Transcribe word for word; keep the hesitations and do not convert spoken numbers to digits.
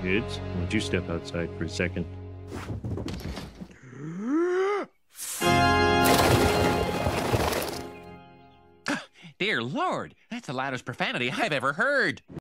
kids. Won't you step outside for a second? Dear Lord, that's the loudest profanity I've ever heard.